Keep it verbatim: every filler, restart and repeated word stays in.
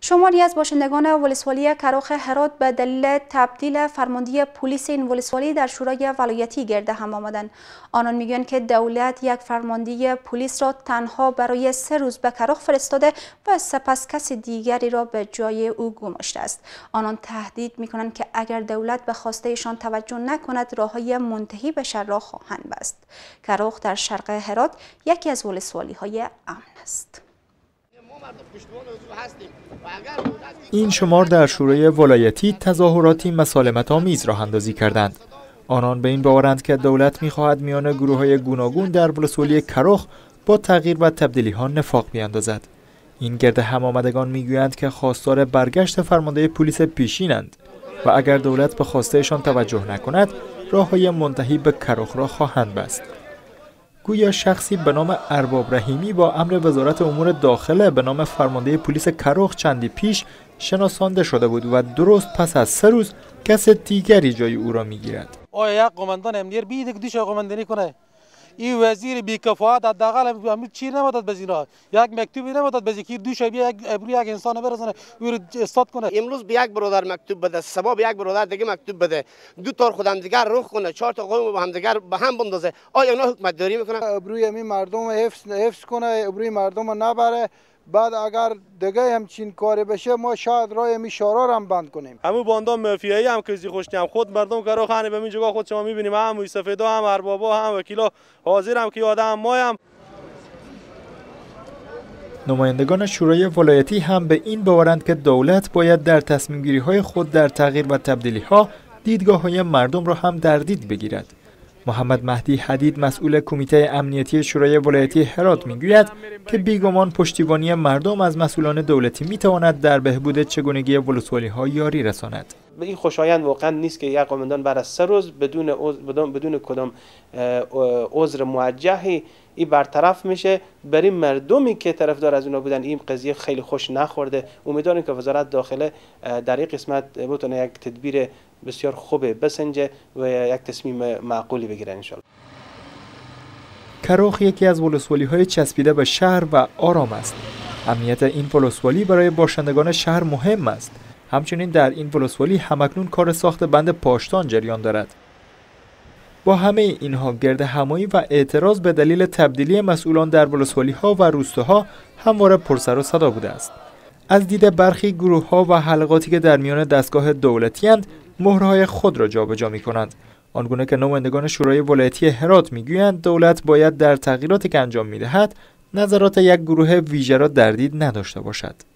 شماری از باشندگان ولسوالی کراخ هرات به دلیل تبدیل فرمانده پلیس این ولسوالی در شورای ولایتی گرد هم آمدند. آنان میگویند که دولت یک فرمانده پلیس را تنها برای سه روز به کراخ فرستاده و سپس کسی دیگری را به جای او گماشته است. آنان تهدید میکنند که اگر دولت به خواستهشان توجه نکند راههای منتهی به شر را خواهند بست. کراخ در شرق هرات یکی از ولسوالی های امن است. این شمار در شورای ولایتی تظاهراتی مسالمت آمیز راه اندازی کردند. آنان به این باورند که دولت می‌خواهد میان گروه‌های گوناگون در ولسوالی کراخ با تغییر و تبدیلی‌ها نفاق بیاندازد. این گرد هم‌آمدگان می‌گویند که خواستار برگشت فرمانده پلیس پیشینند و اگر دولت به خواستهشان توجه نکند راه‌های منتهی به کراخ را خواهند بست. گویا شخصی به نام ارباب رحیمی با امر وزارت امور داخله به نام فرمانده پلیس کراخ چندی پیش شناسانده شده بود و درست پس از سه روز کس دیگری جای او را میگیرد. آیا یک قماندان امنیت بیده که دوش قماندانی کنه؟ این وزیر بی‌کفایت حداقل همین چی نمیداد بزیرا، یک مکتوبی نمیداد بزی که دوش بیا یک ابروی یک انسان برسونه او رو استاد کنه. امروز به یک برادر مکتوب بده، صبح به یک برادر دیگه مکتوب بده، دو تا خودم دیگر رخ کنه، چهار تا قوم با هم دیگر به هم بندازه. آیا اینا حکومت داری میکنه؟ ابروی همین مردم حفظ حفظ کنه، ابروی مردم نبره. بعد اگر دیگه همچین کاری بشه ما شاید راه می شورا هم بند کنیم. همون باندام مافیایی هم که خوشتیم خود مردم کراخ خانه به این جگاه خود شما میبینیم هم سفیدا هم اربابا هم وکیلا حاضر هم که آدم ما هم. نمایندگان شورای ولایتی هم به این باورند که دولت باید در تصمیم گیری های خود در تغییر و تبدیلی ها دیدگاه های مردم را هم در دید بگیرد. محمد مهدی حدید مسئول کمیته امنیتی شورای ولایتی هرات میگوید که بیگمان پشتیبانی مردم از مسئولان دولتی میتواند در بهبود چگونگی ولسوالی ها یاری رساند. به این خوشایند واقعا نیست که یک قماندان بعد از سه روز بدون بدون بدون کدام عذر موجهی این برطرف میشه. برای مردمی که طرفدار از اونا بودن این قضیه خیلی خوش نخورده. امیدواریم که وزارت داخله در این قسمت بتونه یک تدبیر بسیار خوب بسنجه و یک تصمیم معقولی بگیره ان شاء الله. کراخ یکی از ولسوالی های چسبیده به شهر و آرام است. امنیت این ولسوالی برای باشندگان شهر مهم است. همچنین در این ولسوالی همکنون کار ساخت بند پاشتان جریان دارد. با همه اینها گرد همایی و اعتراض به دلیل تبدیلی مسئولان در ولسوالی ها و روستاها همواره پرسر و صدا بوده است. از دید برخی گروه ها و حلقاتی که در میان دستگاه دولتی اند مهرهای خود را جابجا می کنند. آنگونه که نمایندگان شورای ولایتی هرات میگویند دولت باید در تغییراتی که انجام میدهد نظرات یک گروه ویژه را در دید نداشته باشد.